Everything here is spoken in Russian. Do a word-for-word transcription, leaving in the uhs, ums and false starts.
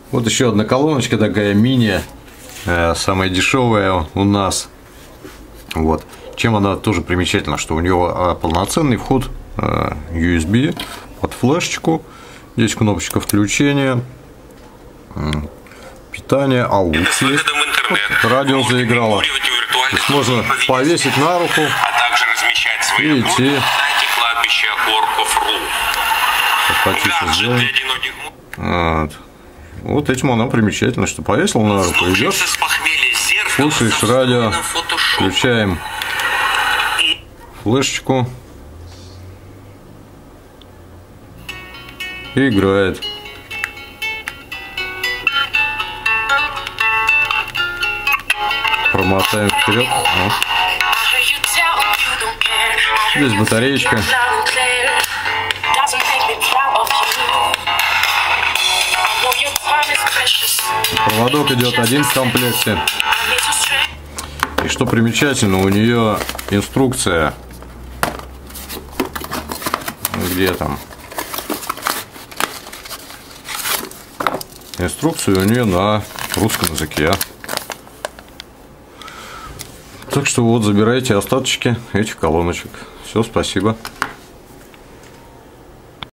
Вот еще одна колоночка такая мини, э, самая дешевая у нас. Вот. Чем она тоже примечательна, что у нее полноценный вход э, ю эс би под флешечку. Здесь кнопочка включения, питание, аудио. Вот, радио заиграло. Здесь можно повесить на руку и идти. Потише сделаем. Вот. Вот этим она примечательна, что повесил на руку, идешь, слушаешь радио, включаем флешечку и играет. Промотаем вперед. Вот. Здесь батареечка. Проводок идет один в комплекте. И что примечательно, у нее инструкция. Где там? Инструкция у нее на русском языке. Так что вот, забирайте остаточки этих колоночек. Все, спасибо.